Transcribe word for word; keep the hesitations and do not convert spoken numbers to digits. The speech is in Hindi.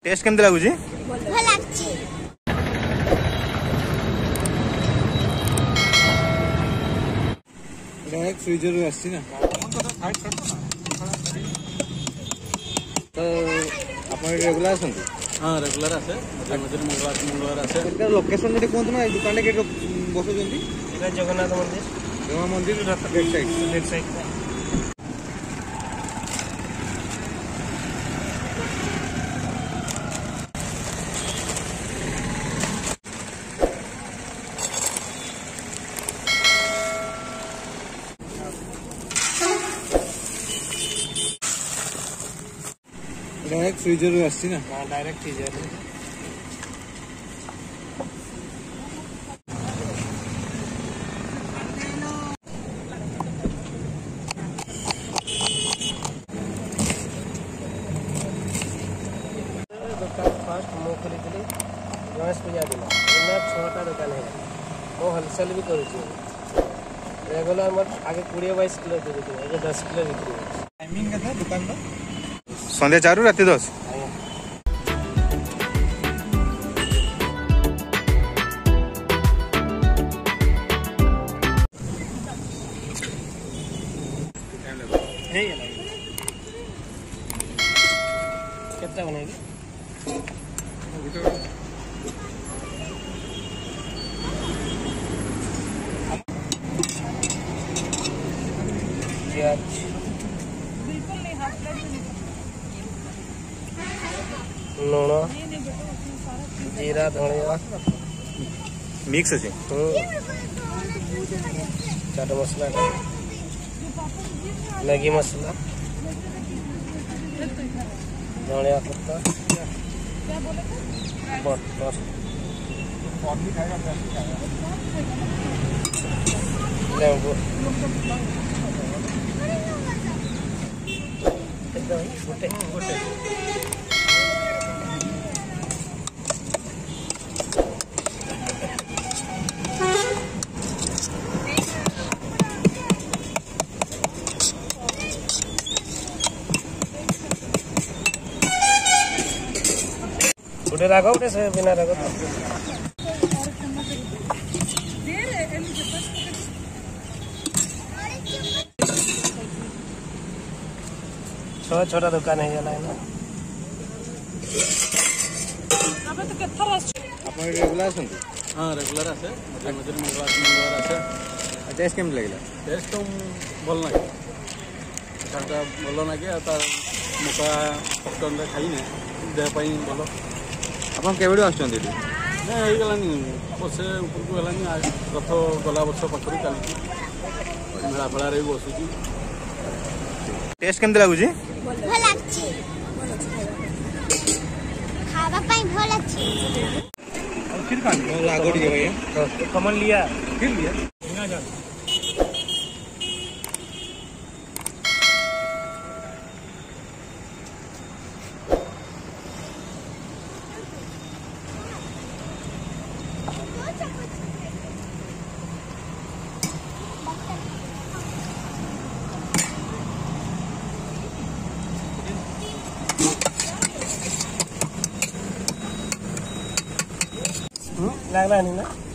टेस्ट केमती लगुच डायरेक्ट फ्रीजर आसी ना तो आप रेगुलर आसती हाँ रेगुलर आसे मझे मंगलवार मंगलवार आसे लोकेशन कहते ना दुकान बस जगन्नाथ मंदिर जगन्नाथ मंदिर left side left side direct freezer आसी ना हाँ डायरेक्ट फ्रीजर दुकान फास्ट मो खोली गणेश पूजा दिन छटा दुकान है मो होलसेल भी करुँच रेगुलर मोर आगे कोड़े बैश किलो बिक्री दस किलो बिक्री टाइमिंग क्या दुकान का संध्या चार राति दस कितना बनेगी प्याज लूण जीरा धनिया मिक्स अच्छे चाट मसला मैगी मसला धनिया पत्ता बटर लेंबू गोटे गोटे गोटे राग गोटे से बिना राग छह छोटा दुकान है ना आप रेगुलर आसती हाँ रेगुलर आसे मझे मझे मंगलवार मंगलवार आसे टेस्ट केमती लगे टेस्ट तो भल लगे चाटा भल लगे तार मका पटन खाई देह भल आप केवड़े आसुँच गलानी बसे उपरको गलानी रथ गला वर्ष पाखर चलती मेला फेलार भी बसुची टेस्ट केमती लगुच कमल लिया फिर लिया लगला नहीं ना